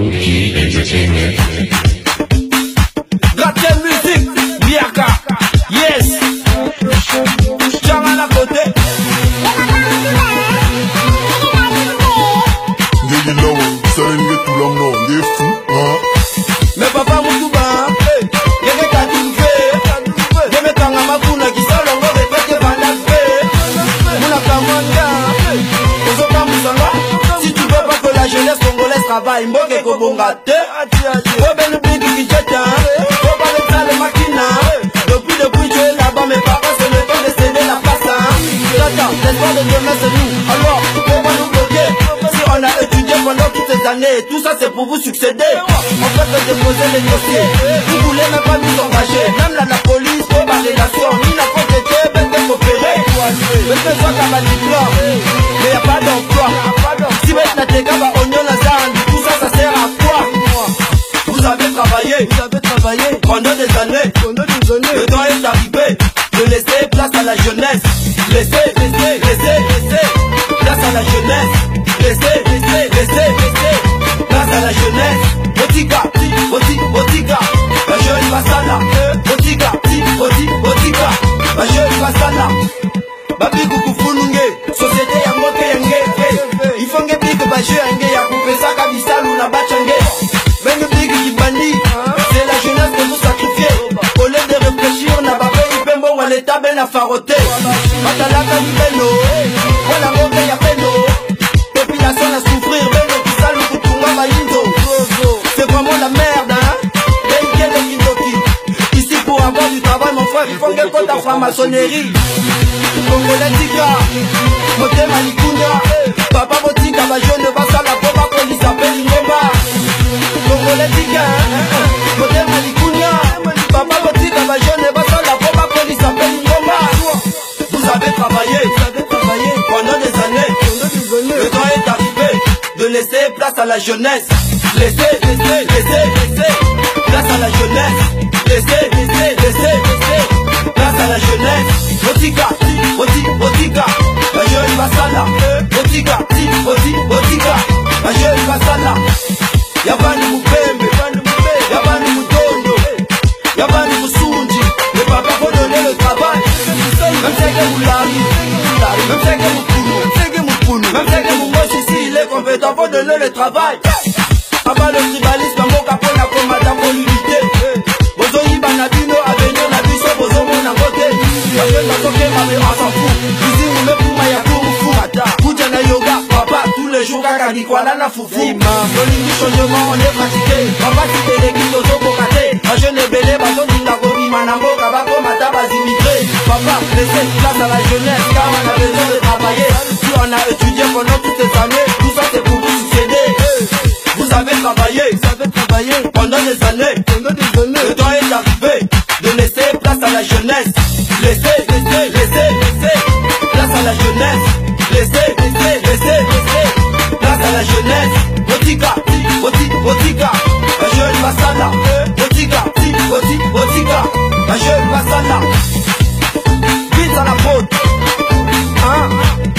Low-Key Entertainment. Gratte musique, Biaka, yes. Chama na côté. Ndegi lawo, salenge tulamo, nge fou, hein. Mais papa Moutouba, yeke katumfe, yeme kanga makuna kisalongo repete bandafe. Mouna kamanga, ozoka musanga. Si tu veux pas que la jeunesse congolaise travaille, mboke kobonga te. Obenu bigi kijeta, obale sale makina. Depuis tu es là-bas, mes parents c'est le temps de céder la place. Tata, l'espoir de demain c'est nous. Alors, pourquoi nous bloquer? Si on a étudié pendant toutes ces années, tout ça c'est pour vous succéder. On peut déposer les dossiers. Vous voulez même pas nous engager. Même là, la police, pour ma relation, ni la protéger, ben de coopérer. Mais que soit comme un diplôme, mais y'a pas d'emploi. Si mettre la tega, bah oignon la zande, tout ça, ça sert à quoi? Vous avez travaillé pendant des années. Le temps est arrivé de laisser place à la jeunesse. Laissez place à la jeunesse. Laissez place à la jeunesse. Botika, la jeune Basala. Botika, la jeune Basala. Babi kukufununge, société ya moke yenge. Il faut nge big baje yenge ya kupesa kabisa luna bachange. Bengue big kibandi, c'est la jeunesse que vous sacrifiez. Au lieu de réfléchir, n'a pas fait une bon à l'état ben la faroté. Matalaka du beno, voilà moke ya beno. Population à souffrir, beno qui sale ou kutunga bayindo. C'est vraiment la merde, hein. Ben les kindoki. Ici pour avoir du travail, mon frère, il faut que tu ta franc-maçonnerie. Congolais tika, motema likunda. Papa botika ba jeune basala po ba police appelle ngomba. Congolais tika, motema likunda. Papa botika ba jeune basala po ba police appelle ngomba. Vous avez travaillé pendant des années. Le temps est arrivé de laisser place à la jeunesse. Laissez place à la jeunesse. Laissez place à la jeunesse. Botika, la jeune Basala. Botika, la jeune Basala. Yabani Mupembe, Yabani Mutondo, Yabani Musunji. Le papa faut donner le travail. Même si c'est Moulari, même si c'est Moukounou, même si c'est Moumos ici, il est compétent pour donner le travail. Avant le tribalisme, mon capot n'a pas madame pour l'unité. Bozo Ibanabino, Avenir, Nabiso, Bozo Monangote. La jeune Basoke, on s'en fout. Ici, on me fout, Maya Kourou, Koudjana Yoga, papa, tous les jours, Kakadi, Kuala, na Foufou. Politique, changement, on est pratiqué. Papa, si t'es l'équipe, Bozo, Bokate. La jeune est belle, Bazo, Dindagobi, Manambo, Kabako, Mataba, immigré. Papa, laissez place à la jeunesse, car on a besoin de travailler. Si on a étudié pendant toutes ces années, tout ça c'est pour vous succéder. Vous avez travaillé pendant des années. Le temps est arrivé de laisser place à la jeunesse. Laissez place à la jeunesse. Laissez place à la jeunesse. Botika, la jeune Basala. Botika, la jeune Basala. Vite à la faute, hein?